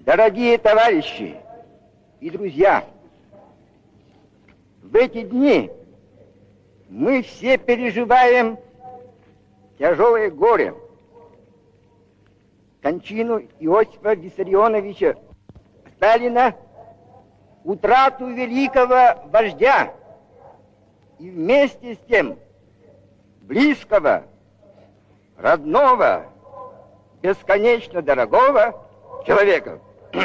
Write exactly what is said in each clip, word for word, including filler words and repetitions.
Дорогие товарищи и друзья, в эти дни мы все переживаем тяжелое горе, кончину Иосифа Виссарионовича Сталина, утрату великого вождя и вместе с тем близкого, родного, бесконечно дорогого человека.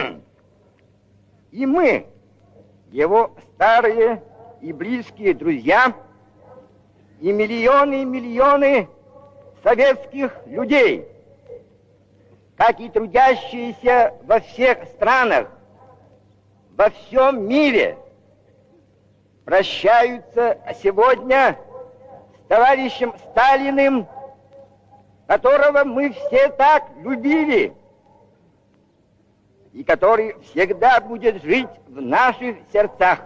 И мы, его старые и близкие друзья, и миллионы и миллионы советских людей, как и трудящиеся во всех странах, во всем мире, прощаются сегодня с товарищем Сталиным, которого мы все так любили, и который всегда будет жить в наших сердцах.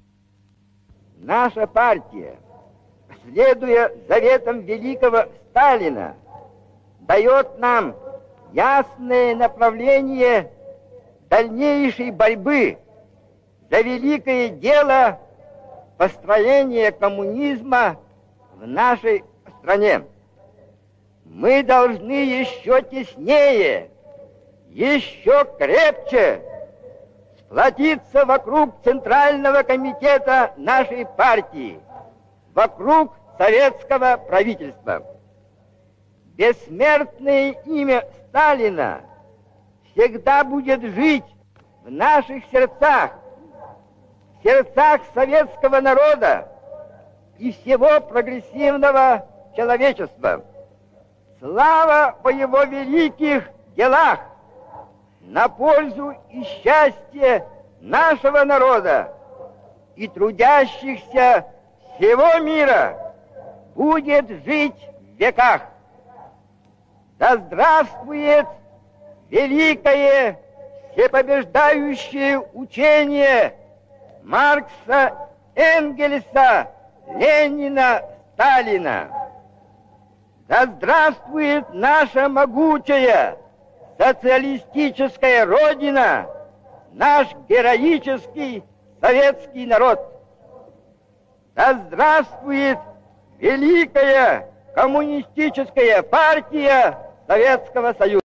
Наша партия, следуя заветам великого Сталина, дает нам ясное направление дальнейшей борьбы за великое дело построения коммунизма в нашей стране. Мы должны еще теснее, еще крепче сплотиться вокруг Центрального комитета нашей партии, вокруг советского правительства. Бессмертное имя Сталина всегда будет жить в наших сердцах, в сердцах советского народа и всего прогрессивного человечества. Слава о его великих делах на пользу и счастье нашего народа и трудящихся всего мира будет жить в веках. Да здравствует великое всепобеждающее учение Маркса, Энгельса, Ленина, Сталина. Да здравствует наша могучая социалистическая Родина, наш героический советский народ. Да здравствует великая коммунистическая партия Советского Союза.